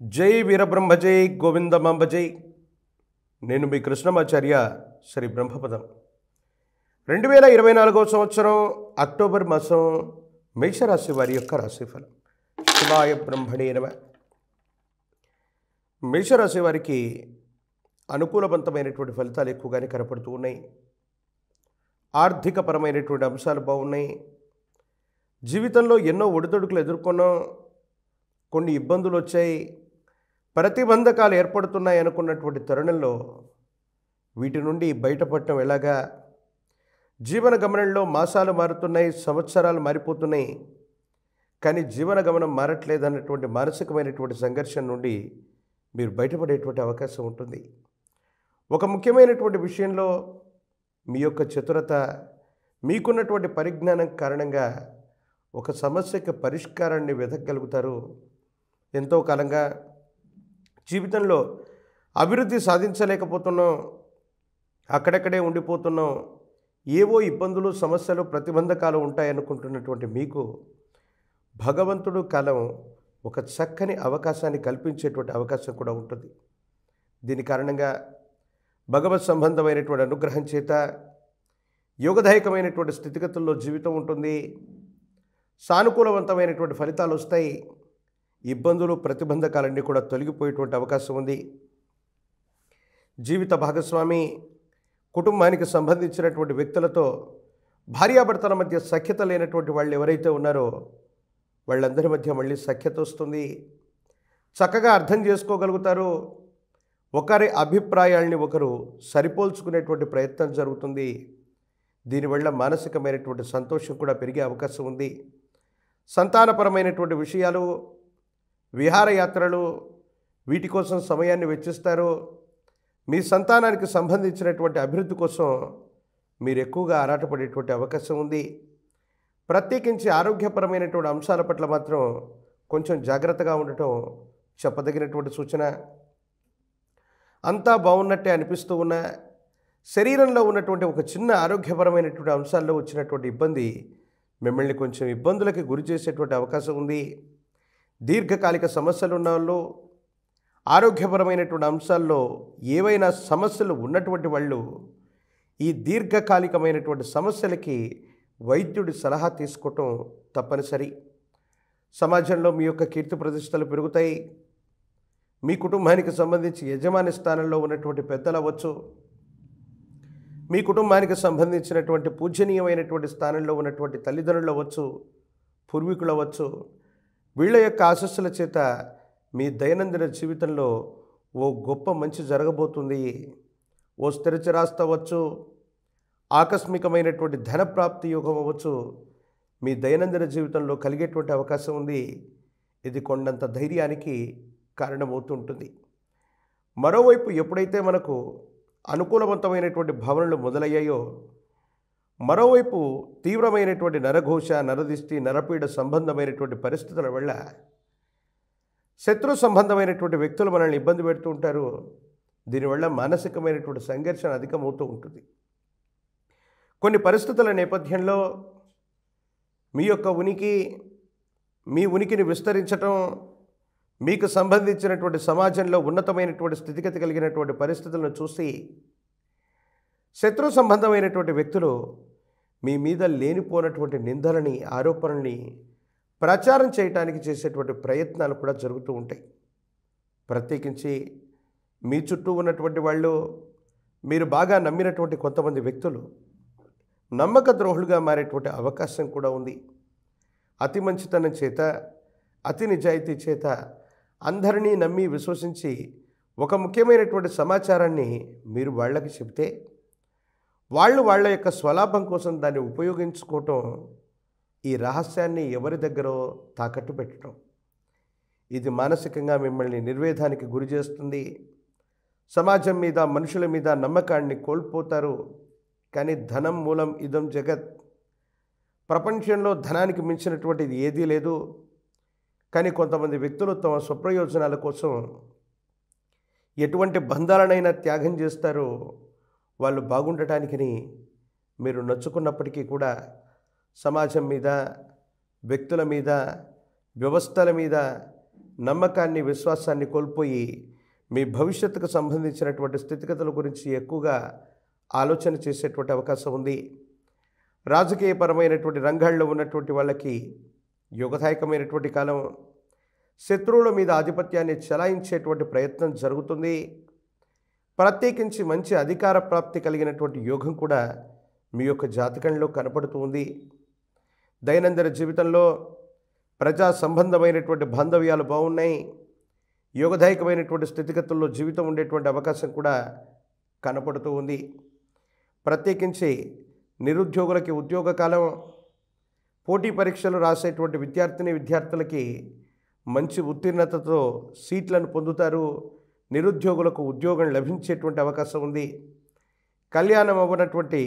జై వీరబ్రహ్మ జై గోవిందమాంబ జై. నేను మీ కృష్ణమాచార్య శ్రీ బ్రహ్మపదం. 2024 సంవత్సరం అక్టోబర్ మాసం మేషరాశి వారి యొక్క రాశిఫలం. శివాయ బ్రహ్మణే నమః. మేషరాశి వారికి అనుకూలవంతమైనటువంటి ఫలితాలు ఎక్కువగానే కనపడుతూ ఉన్నాయి. ఆర్థికపరమైనటువంటి అంశాలు బాగున్నాయి. జీవితంలో ఎన్నో ఒడిదుడుకులు ఎదుర్కొన్నాం. కొన్ని ఇబ్బందులు వచ్చాయి, ప్రతిబంధకాలు ఏర్పడుతున్నాయి అనుకున్నటువంటి తరుణంలో వీటి నుండి బయటపడటం ఎలాగా? జీవన గమనంలో మాసాలు మారుతున్నాయి, సంవత్సరాలు మారిపోతున్నాయి, కానీ జీవన గమనం మారట్లేదన్నటువంటి మానసికమైనటువంటి సంఘర్షణ నుండి మీరు బయటపడేటువంటి అవకాశం ఉంటుంది. ఒక ముఖ్యమైనటువంటి విషయంలో మీ యొక్క చతురత, మీకున్నటువంటి పరిజ్ఞానం కారణంగా ఒక సమస్యకి పరిష్కారాన్ని వెతకగలుగుతారు. ఎంతో కాలంగా జీవితంలో అభివృద్ధి సాధించలేకపోతున్నాం, అక్కడక్కడే ఉండిపోతున్నాం, ఏవో ఇబ్బందులు, సమస్యలు, ప్రతిబంధకాలు ఉంటాయనుకుంటున్నటువంటి మీకు భగవంతుడు కాలం ఒక చక్కని అవకాశాన్ని కల్పించేటువంటి అవకాశం కూడా ఉంటుంది. దీని కారణంగా భగవత్ సంబంధమైనటువంటి అనుగ్రహం చేత యోగదాయకమైనటువంటి స్థితిగతుల్లో జీవితం ఉంటుంది. సానుకూలవంతమైనటువంటి ఫలితాలు వస్తాయి. ఇబ్బందులు, ప్రతిబంధకాలన్నీ కూడా తొలగిపోయేటువంటి అవకాశం ఉంది. జీవిత భాగస్వామి, కుటుంబానికి సంబంధించినటువంటి వ్యక్తులతో భార్యాభర్తల మధ్య సఖ్యత లేనటువంటి వాళ్ళు ఎవరైతే ఉన్నారో వాళ్ళందరి మధ్య మళ్ళీ సఖ్యత వస్తుంది. చక్కగా అర్థం చేసుకోగలుగుతారు. ఒకరి అభిప్రాయాల్ని ఒకరు సరిపోల్చుకునేటువంటి ప్రయత్నం జరుగుతుంది. దీనివల్ల మానసికమైనటువంటి సంతోషం కూడా పెరిగే అవకాశం ఉంది. సంతానపరమైనటువంటి విషయాలు, విహారయాత్రలు, వీటి కోసం సమయాన్ని వెచ్చిస్తారు. మీ సంతానానికి సంబంధించినటువంటి అభివృద్ధి కోసం మీరు ఎక్కువగా ఆరాటపడేటువంటి అవకాశం ఉంది. ప్రత్యేకించి ఆరోగ్యపరమైనటువంటి అంశాల పట్ల మాత్రం కొంచెం జాగ్రత్తగా ఉండటం చెప్పదగినటువంటి సూచన. అంతా బాగున్నట్టే అనిపిస్తూ ఉన్నా శరీరంలో ఉన్నటువంటి ఒక చిన్న ఆరోగ్యపరమైనటువంటి అంశాల్లో వచ్చినటువంటి ఇబ్బంది మిమ్మల్ని కొంచెం ఇబ్బందులకి గురి చేసేటువంటి అవకాశం ఉంది. దీర్ఘకాలిక సమస్యలు ఉన్న వాళ్ళు, ఆరోగ్యపరమైనటువంటి అంశాల్లో ఏవైనా సమస్యలు ఉన్నటువంటి వాళ్ళు ఈ దీర్ఘకాలికమైనటువంటి సమస్యలకి వైద్యుడి సలహా తీసుకోవటం తప్పనిసరి. సమాజంలో మీ యొక్క కీర్తి ప్రతిష్టలు పెరుగుతాయి. మీ కుటుంబానికి సంబంధించి యజమాని స్థానంలో ఉన్నటువంటి పెద్దలు అవ్వచ్చు, మీ కుటుంబానికి సంబంధించినటువంటి పూజనీయమైనటువంటి స్థానంలో ఉన్నటువంటి తల్లిదండ్రులు అవ్వచ్చు, పూర్వీకులు అవ్వచ్చు, వీళ్ళ యొక్క ఆశస్సుల చేత మీ దైనందిన జీవితంలో ఓ గొప్ప మంచి జరగబోతుంది. ఓ స్థిరచిరాస్తి అవ్వచ్చు, ఆకస్మికమైనటువంటి ధనప్రాప్తి యోగం అవ్వచ్చు, మీ దైనందిన జీవితంలో కలిగేటువంటి అవకాశం ఉంది. ఇది కొండంత ధైర్యానికి కారణమవుతుంటుంది. మరోవైపు ఎప్పుడైతే మనకు అనుకూలవంతమైనటువంటి భావనలు మొదలయ్యాయో, మరోవైపు తీవ్రమైనటువంటి నరఘోష, నరదిష్టి, నరపీడ సంబంధమైనటువంటి పరిస్థితుల వల్ల శత్రు సంబంధమైనటువంటి వ్యక్తులు మనల్ని ఇబ్బంది పెడుతూ ఉంటారు. దీనివల్ల మానసికమైనటువంటి సంఘర్షణ అధికమవుతూ ఉంటుంది. కొన్ని పరిస్థితుల నేపథ్యంలో మీ యొక్క మీ ఉనికిని విస్తరించటం, మీకు సంబంధించినటువంటి సమాజంలో ఉన్నతమైనటువంటి స్థితిగతి కలిగినటువంటి పరిస్థితులను చూసి శత్రు సంబంధమైనటువంటి వ్యక్తులు మీ మీద లేనిపోనటువంటి నిందలని, ఆరోపణల్ని ప్రచారం చేయటానికి చేసేటువంటి ప్రయత్నాలు కూడా జరుగుతూ ఉంటాయి. ప్రత్యేకించి మీ చుట్టూ ఉన్నటువంటి వాళ్ళు, మీరు బాగా నమ్మినటువంటి కొంతమంది వ్యక్తులు నమ్మక ద్రోహులుగా మారేటువంటి అవకాశం కూడా ఉంది. అతి మంచితనం చేత, అతి నిజాయితీ చేత అందరినీ నమ్మి విశ్వసించి ఒక ముఖ్యమైనటువంటి సమాచారాన్ని మీరు వాళ్ళకి చెబితే వాళ్ళు వాళ్ళ యొక్క స్వలాభం కోసం దాన్ని ఉపయోగించుకోవటం, ఈ రహస్యాన్ని ఎవరి దగ్గర తాకట్టు పెట్టడం, ఇది మానసికంగా మిమ్మల్ని నిర్వేదానికి గురి చేస్తుంది. సమాజం మీద, మనుషుల మీద నమ్మకాన్ని కోల్పోతారు. కానీ ధనం మూలం ఇదం జగత్. ప్రపంచంలో ధనానికి మించినటువంటిది ఏదీ లేదు. కానీ కొంతమంది వ్యక్తులు తమ స్వప్రయోజనాల కోసం ఎటువంటి బంధాలనైనా త్యాగం చేస్తారు. వాళ్ళు బాగుండటానికి మీరు నచ్చుకున్నప్పటికీ కూడా సమాజం మీద, వ్యక్తుల మీద, వ్యవస్థల మీద నమ్మకాన్ని, విశ్వాసాన్ని కోల్పోయి మీ భవిష్యత్తుకు సంబంధించినటువంటి స్థితిగతుల గురించి ఎక్కువగా ఆలోచన చేసేటువంటి అవకాశం ఉంది. రాజకీయపరమైనటువంటి రంగాల్లో ఉన్నటువంటి వాళ్ళకి యోగదాయకమైనటువంటి కాలం. శత్రువుల మీద ఆధిపత్యాన్ని చెలాయించేటువంటి ప్రయత్నం జరుగుతుంది. ప్రత్యేకించి మంచి అధికార ప్రాప్తి కలిగినటువంటి యోగం కూడా మీ యొక్క జాతకంలో కనపడుతూ ఉంది. దైనందిన జీవితంలో ప్రజా సంబంధమైనటువంటి బాంధవ్యాలు బాగున్నాయి. యోగదాయకమైనటువంటి స్థితిగతుల్లో జీవితం ఉండేటువంటి అవకాశం కూడా కనపడుతూ ఉంది. ప్రత్యేకించి నిరుద్యోగులకి ఉద్యోగ కాలం. పోటీ పరీక్షలు రాసేటువంటి విద్యార్థులకి మంచి ఉత్తీర్ణతతో సీట్లను పొందుతారు. నిరుద్యోగులకు ఉద్యోగం లభించేటువంటి అవకాశం ఉంది. కళ్యాణం అవ్వనటువంటి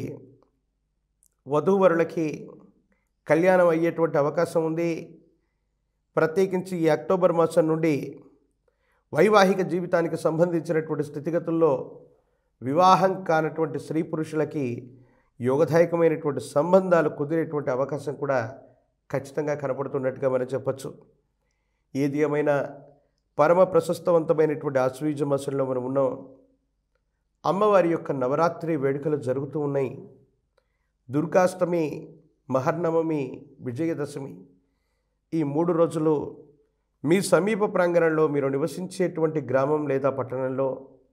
వధూవరులకి కళ్యాణం అయ్యేటువంటి అవకాశం ఉంది. ప్రత్యేకించి ఈ అక్టోబర్ మాసం నుండి వైవాహిక జీవితానికి సంబంధించినటువంటి స్థితిగతుల్లో వివాహం కానటువంటి స్త్రీ పురుషులకి యోగదాయకమైనటువంటి సంబంధాలు కుదిరేటువంటి అవకాశం కూడా ఖచ్చితంగా కనపడుతున్నట్టుగా మనం చెప్పచ్చు. ఏది ఏమైనా పరమ ప్రశస్తవంతమైనటువంటి ఆశ్వీజ మాసంలో మనం ఉన్నాం. అమ్మవారి యొక్క నవరాత్రి వేడుకలు జరుగుతూ ఉన్నాయి. దుర్గాష్టమి, మహర్నవమి, విజయదశమి ఈ 3 రోజులు మీ సమీప ప్రాంగణంలో మీరు నివసించేటువంటి గ్రామం లేదా పట్టణంలో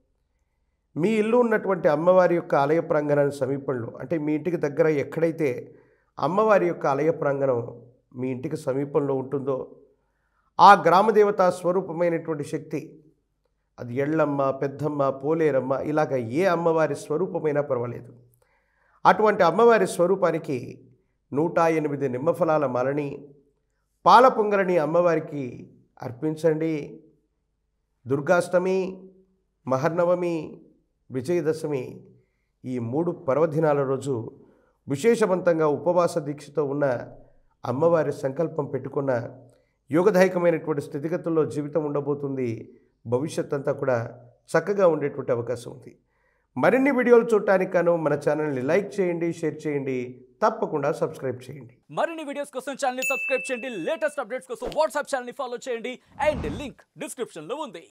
మీ ఇల్లు ఉన్నటువంటి అమ్మవారి యొక్క ఆలయ ప్రాంగణానికి సమీపంలో, అంటే మీ ఇంటికి దగ్గర ఎక్కడైతే అమ్మవారి యొక్క ఆలయ ప్రాంగణం మీ ఇంటికి సమీపంలో ఉంటుందో ఆ గ్రామదేవతా స్వరూపమైనటువంటి శక్తి, అది ఎళ్ళమ్మ, పెద్దమ్మ, పోలేరమ్మ, ఇలాగ ఏ అమ్మవారి స్వరూపమైనా పర్వాలేదు, అటువంటి అమ్మవారి స్వరూపానికి 108 నిమ్మఫలాల మాలని, పాల పొంగలని అమ్మవారికి అర్పించండి. దుర్గాష్టమి, మహర్నవమి, విజయదశమి ఈ 3 పర్వదినాల రోజు విశేషవంతంగా ఉపవాస దీక్షతో ఉన్న అమ్మవారి సంకల్పం పెట్టుకున్న యోగదాయకమైనటువంటి స్థితిగతుల్లో జీవితం ఉండబోతుంది. భవిష్యత్ అంతా కూడా చక్కగా ఉండేటువంటి అవకాశం ఉంది. మరిన్ని వీడియోలు చూడటానికి గాను మన ఛానల్ని లైక్ చేయండి, షేర్ చేయండి, తప్పకుండా సబ్స్క్రైబ్ చేయండి. మరిన్ని వీడియోస్ కోసం ఛానల్ని సబ్స్క్రైబ్ చేయండి. లేటెస్ట్ అప్డేట్స్ కోసం వాట్సాప్ ఛానల్ని ఫాలో చేయండి. అండ్ లింక్ డిస్క్రిప్షన్లో ఉంది.